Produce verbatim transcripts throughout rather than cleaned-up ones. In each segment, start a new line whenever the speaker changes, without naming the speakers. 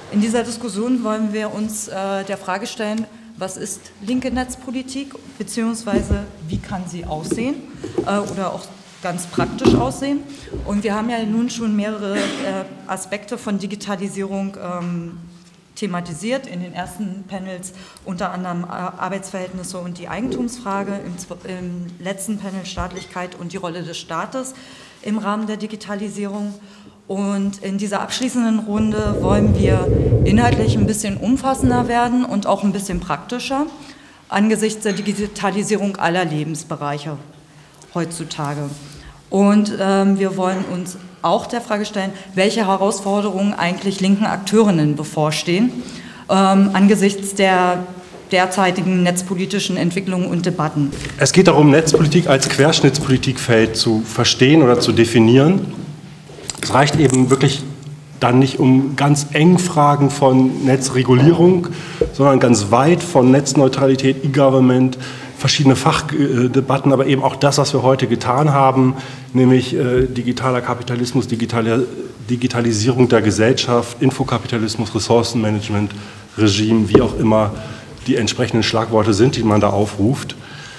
In dieser Diskussion wollen wir uns äh, der Frage stellen, was ist linke Netzpolitik, beziehungsweise wie kann sie aussehen äh, oder auch ganz praktisch aussehen. Und wir haben ja nun schon mehrere äh, Aspekte von Digitalisierung ähm, thematisiert, in den ersten Panels unter anderem Arbeitsverhältnisse und die Eigentumsfrage, im, im letzten Panel Staatlichkeit und die Rolle des Staates im Rahmen der Digitalisierung. Und in dieser abschließenden Runde wollen wir inhaltlich ein bisschen umfassender werden und auch ein bisschen praktischer angesichts der Digitalisierung aller Lebensbereiche heutzutage. Und ähm, wir wollen uns auch der Frage stellen, welche Herausforderungen eigentlich linken Akteurinnen bevorstehen, ähm, angesichts der derzeitigen netzpolitischen Entwicklungen und Debatten.
Es geht darum, Netzpolitik als Querschnittspolitikfeld zu verstehen oder zu definieren. Es reicht eben wirklich dann nicht um ganz eng Fragen von Netzregulierung, sondern ganz weit von Netzneutralität, E-Government, verschiedene Fachdebatten, aber eben auch das, was wir heute getan haben, nämlich äh, digitaler Kapitalismus, digitale, Digitalisierung der Gesellschaft, Infokapitalismus, Ressourcenmanagement, Regime, wie auch immer die entsprechenden Schlagworte sind, die man da aufruft.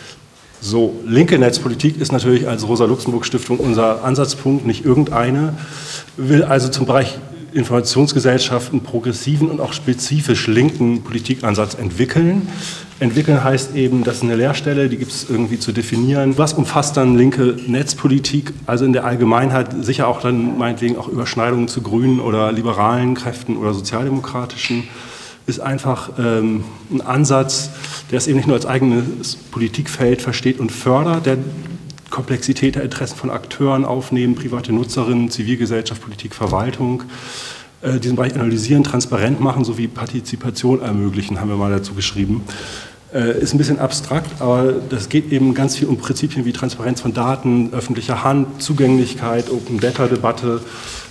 So, linke Netzpolitik ist natürlich als Rosa-Luxemburg-Stiftung unser Ansatzpunkt, nicht irgendeine, will also zum Bereich Informationsgesellschaft einen progressiven und auch spezifisch linken Politikansatz entwickeln. Entwickeln heißt eben, das ist eine Leerstelle, die gibt es irgendwie zu definieren. Was umfasst dann linke Netzpolitik? Also in der Allgemeinheit sicher auch dann meinetwegen auch Überschneidungen zu grünen oder liberalen Kräften oder sozialdemokratischen, ist einfach ähm, ein Ansatz, der es eben nicht nur als eigenes Politikfeld versteht und fördert, der Komplexität der Interessen von Akteuren aufnehmen, private Nutzerinnen, Zivilgesellschaft, Politik, Verwaltung, äh, diesen Bereich analysieren, transparent machen sowie Partizipation ermöglichen, haben wir mal dazu geschrieben. Äh, ist ein bisschen abstrakt, aber das geht eben ganz viel um Prinzipien wie Transparenz von Daten, öffentlicher Hand, Zugänglichkeit, Open-Data-Debatte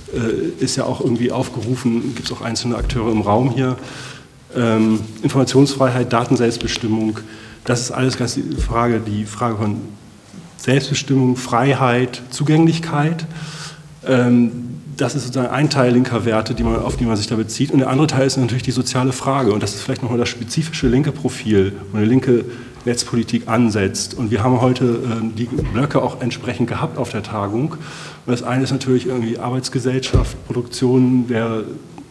äh, ist ja auch irgendwie aufgerufen, gibt es auch einzelne Akteure im Raum hier. Ähm, Informationsfreiheit, Datenselbstbestimmung, das ist alles ganz die Frage, die Frage von Selbstbestimmung, Freiheit, Zugänglichkeit. Ähm, das ist sozusagen ein Teil linker Werte, die man, auf die man sich da bezieht. Und der andere Teil ist natürlich die soziale Frage. Und das ist vielleicht nochmal das spezifische linke Profil, wo eine linke Netzpolitik ansetzt. Und wir haben heute ähm, die Blöcke auch entsprechend gehabt auf der Tagung. Und das eine ist natürlich irgendwie Arbeitsgesellschaft, Produktion der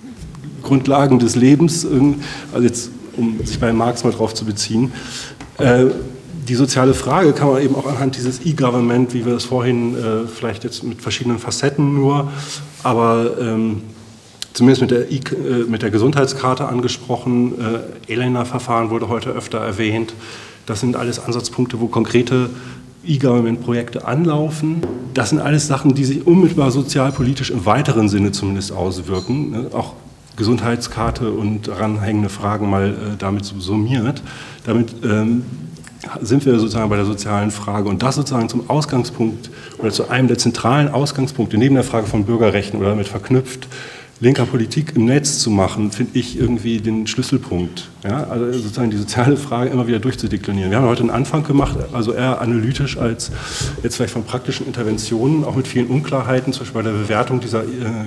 Grundlagen des Lebens, also jetzt, um sich bei Marx mal drauf zu beziehen. Äh, die soziale Frage kann man eben auch anhand dieses E-Government, wie wir das vorhin äh, vielleicht jetzt mit verschiedenen Facetten nur, aber ähm, zumindest mit der, e äh, mit der Gesundheitskarte angesprochen, äh, E L E N A-Verfahren wurde heute öfter erwähnt. Das sind alles Ansatzpunkte, wo konkrete E-Government-Projekte anlaufen. Das sind alles Sachen, die sich unmittelbar sozialpolitisch im weiteren Sinne zumindest auswirken, ne? Auch Gesundheitskarte und daran hängende Fragen mal äh, damit summiert. Damit ähm, sind wir sozusagen bei der sozialen Frage und das sozusagen zum Ausgangspunkt oder zu einem der zentralen Ausgangspunkte neben der Frage von Bürgerrechten oder damit verknüpft, linker Politik im Netz zu machen, finde ich irgendwie den Schlüsselpunkt. Ja? Also sozusagen die soziale Frage immer wieder durchzudeklinieren. Wir haben heute einen Anfang gemacht, also eher analytisch als jetzt vielleicht von praktischen Interventionen, auch mit vielen Unklarheiten, zum Beispiel bei der Bewertung dieser äh,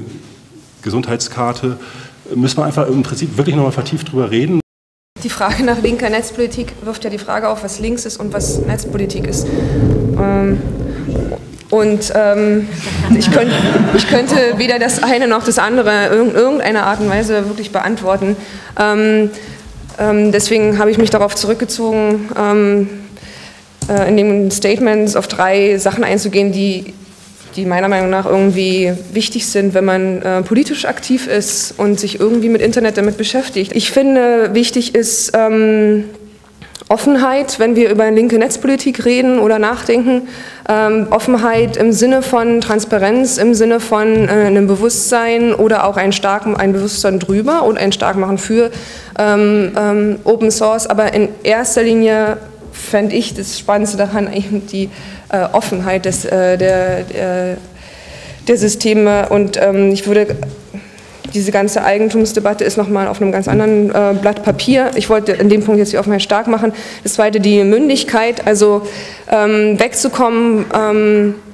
Gesundheitskarte, müssen wir einfach im Prinzip wirklich nochmal vertieft drüber reden.
Die Frage nach linker Netzpolitik wirft ja die Frage auf, was links ist und was Netzpolitik ist. Ähm, und ähm, ich, könnt, ich könnte weder das eine noch das andere in irgendeiner Art und Weise wirklich beantworten. Ähm, ähm, deswegen habe ich mich darauf zurückgezogen, ähm, äh, in den Statements auf drei Sachen einzugehen, die die meiner Meinung nach irgendwie wichtig sind, wenn man äh, politisch aktiv ist und sich irgendwie mit Internet damit beschäftigt. Ich finde, wichtig ist ähm, Offenheit, wenn wir über linke Netzpolitik reden oder nachdenken. Ähm, Offenheit im Sinne von Transparenz, im Sinne von äh, einem Bewusstsein oder auch ein, starken, ein Bewusstsein drüber und ein Starkmachen für ähm, ähm, Open Source. Aber in erster Linie fände ich das Spannendste daran eben die äh, Offenheit des, äh, der, der, der Systeme. Und ähm, ich würde, diese ganze Eigentumsdebatte ist nochmal auf einem ganz anderen äh, Blatt Papier. Ich wollte in dem Punkt jetzt die Offenheit stark machen. Das zweite, die Mündigkeit, also ähm, wegzukommen, ähm,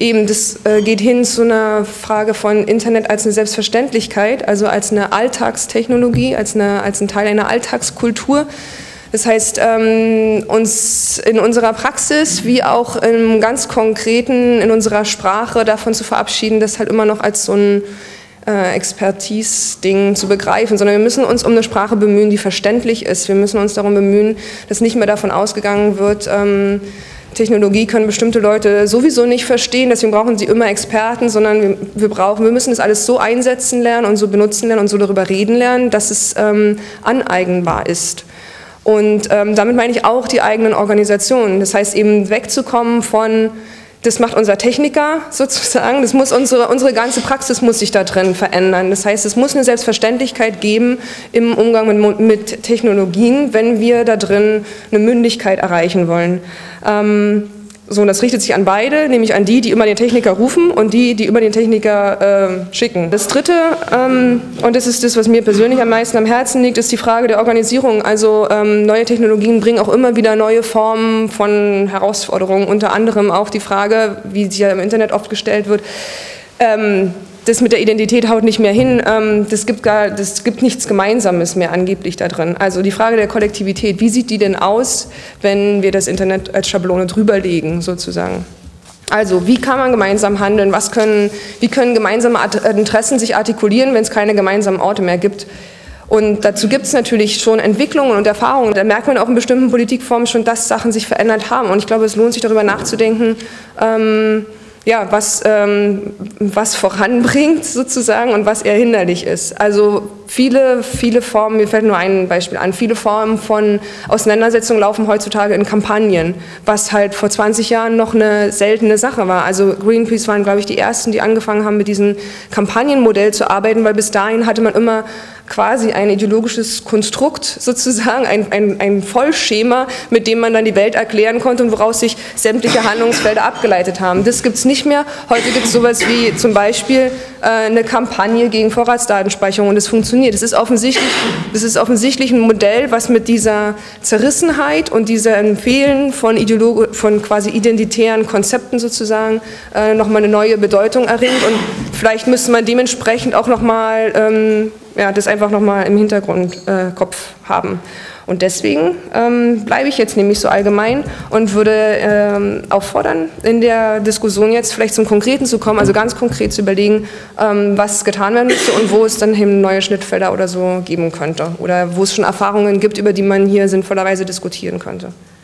eben, das äh, geht hin zu einer Frage von Internet als eine Selbstverständlichkeit, also als eine Alltagstechnologie, als, eine, als ein Teil einer Alltagskultur. Das heißt, ähm, uns in unserer Praxis wie auch im ganz Konkreten in unserer Sprache davon zu verabschieden, das halt immer noch als so ein äh, Expertise-Ding zu begreifen, sondern wir müssen uns um eine Sprache bemühen, die verständlich ist. Wir müssen uns darum bemühen, dass nicht mehr davon ausgegangen wird, ähm, Technologie können bestimmte Leute sowieso nicht verstehen, deswegen brauchen sie immer Experten, sondern wir, wir, brauchen, wir müssen das alles so einsetzen lernen und so benutzen lernen und so darüber reden lernen, dass es ähm, aneignbar ist. Und ähm, damit meine ich auch die eigenen Organisationen. Das heißt eben wegzukommen von, das macht unser Techniker sozusagen, das muss unsere, unsere ganze Praxis muss sich da drin verändern. Das heißt, es muss eine Selbstverständlichkeit geben im Umgang mit, mit Technologien, wenn wir da drin eine Mündigkeit erreichen wollen. Ähm, so, und das richtet sich an beide, nämlich an die, die immer den Techniker rufen und die, die immer den Techniker äh, schicken. Das Dritte, ähm, und das ist das, was mir persönlich am meisten am Herzen liegt, ist die Frage der Organisierung. Also ähm, neue Technologien bringen auch immer wieder neue Formen von Herausforderungen, unter anderem auch die Frage, wie sie ja im Internet oft gestellt wird, ähm, das mit der Identität haut nicht mehr hin, ähm, das gibt gar, das gibt nichts Gemeinsames mehr angeblich da drin. Also die Frage der Kollektivität, wie sieht die denn aus, wenn wir das Internet als Schablone drüberlegen sozusagen? Also wie kann man gemeinsam handeln, was können, wie können gemeinsame Interessen sich artikulieren, wenn es keine gemeinsamen Orte mehr gibt? Und dazu gibt es natürlich schon Entwicklungen und Erfahrungen. Da merkt man auch in bestimmten Politikformen schon, dass Sachen sich verändert haben. Und ich glaube, es lohnt sich darüber nachzudenken, ähm, ja, was, ähm, was voranbringt sozusagen und was eher hinderlich ist. Also viele, viele Formen, mir fällt nur ein Beispiel an, viele Formen von Auseinandersetzungen laufen heutzutage in Kampagnen, was halt vor zwanzig Jahren noch eine seltene Sache war. Also Greenpeace waren, glaube ich, die ersten, die angefangen haben, mit diesem Kampagnenmodell zu arbeiten, weil bis dahin hatte man immer quasi ein ideologisches Konstrukt sozusagen, ein, ein, ein Vollschema, mit dem man dann die Welt erklären konnte und woraus sich sämtliche Handlungsfelder abgeleitet haben. Das gibt es nicht mehr. Heute gibt es sowas wie zum Beispiel äh, eine Kampagne gegen Vorratsdatenspeicherung und das funktioniert. Das ist offensichtlich, das ist offensichtlich ein Modell, was mit dieser Zerrissenheit und dieser Empfehlen von, Ideologe, von quasi identitären Konzepten sozusagen äh, nochmal eine neue Bedeutung erringt und vielleicht müsste man dementsprechend auch nochmal ähm, ja, das einfach nochmal im Hintergrundkopf äh, haben. Und deswegen ähm, bleibe ich jetzt nämlich so allgemein und würde ähm, auffordern, in der Diskussion jetzt vielleicht zum Konkreten zu kommen, also ganz konkret zu überlegen, ähm, was getan werden müsste und wo es dann eben neue Schnittfelder oder so geben könnte oder wo es schon Erfahrungen gibt, über die man hier sinnvollerweise diskutieren könnte.